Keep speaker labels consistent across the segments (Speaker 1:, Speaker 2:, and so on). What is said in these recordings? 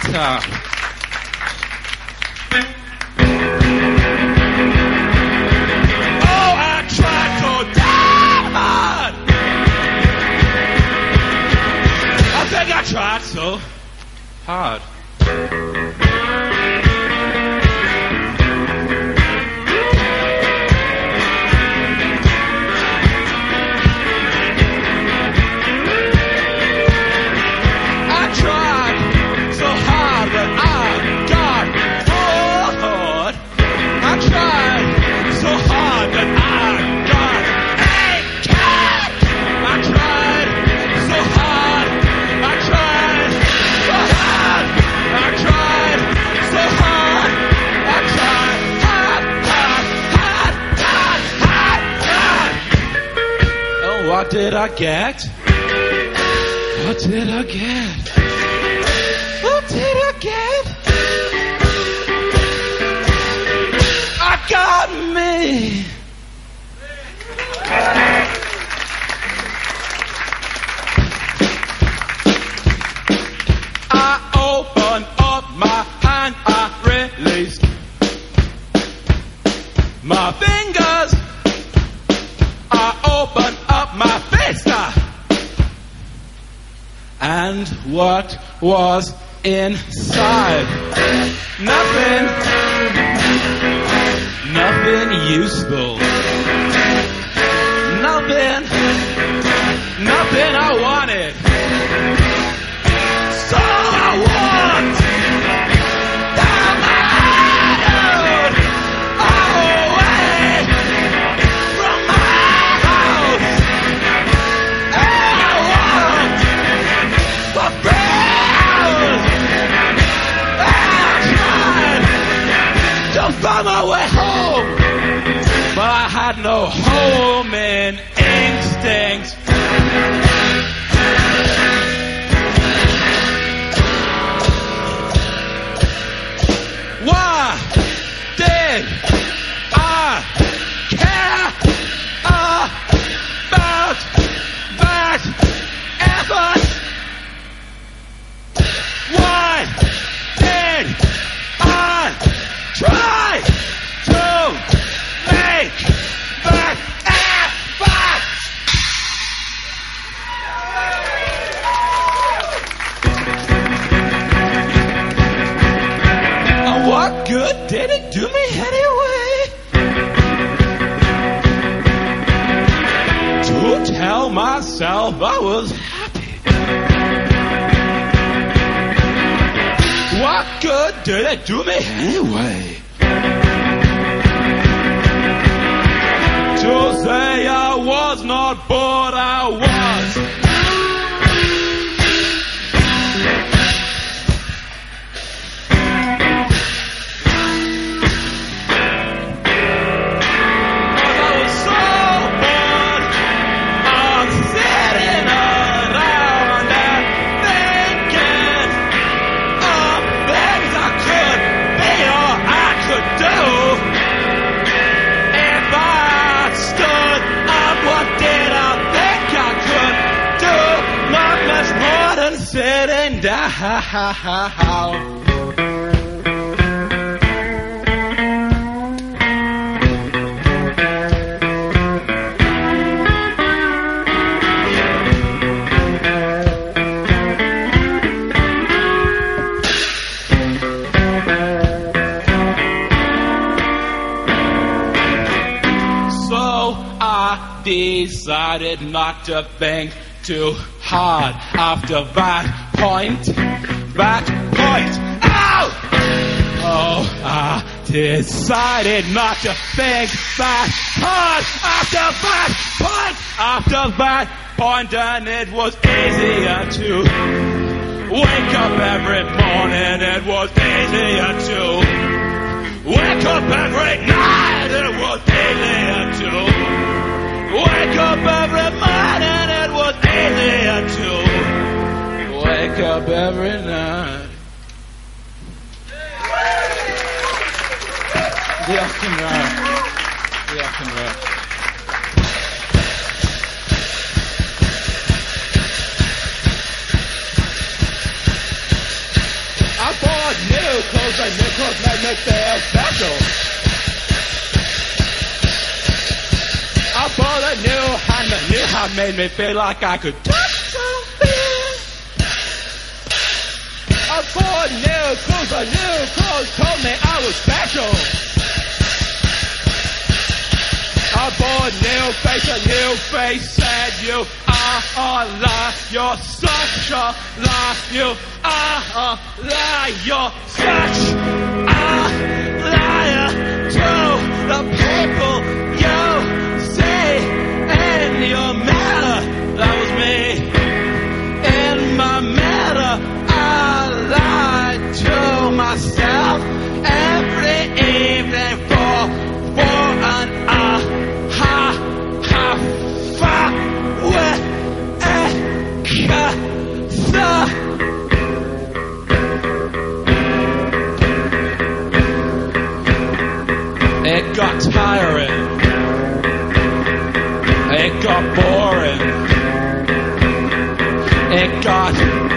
Speaker 1: better. Oh, I tried so damn hard. I think I tried so hard. What did I get? What did I get? What did I get? I got me. I opened up my hand, I released my fingers. I opened up my fist, and what was inside? Nothing useful. Nothing I wanted. So I walked down the road away from my house, and I walked for miles, and I tried to find my way home, but I had no homing instincts. Why did I care about that effort? Why did I try to make that effort? What good did it do me anyway? To tell myself I was happy. What good did it do me anyway? To say I was not bored, I was. Sitting down. So I decided not to think too hard after that point. Oh, I decided not to think that hard after that point, and it was easier to wake up every morning. It was easier to wake up every night. It was easier to wake up every morning. It was easier to wake up every night. clothes and new clothes made me feel special. I bought a new hand, a new hand made me feel like I could touch something. I bought new clothes, a new clothes told me I was special. I bought a new face said you are a lie, you're such a lie, you are a lie, you're such a liar to the people you see in your mirror. That was me. In my mirror, I lied to myself every evening for an hour. It got tiring. It got boring. It got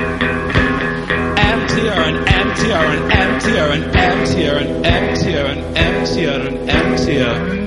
Speaker 1: emptier and emptier and emptier and emptier and emptier and emptier and emptier.